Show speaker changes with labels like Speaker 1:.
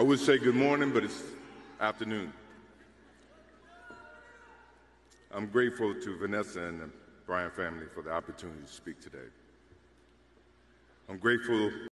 Speaker 1: I would say good morning, but it's afternoon. I'm grateful to Vanessa and the Bryant family for the opportunity to speak today. I'm grateful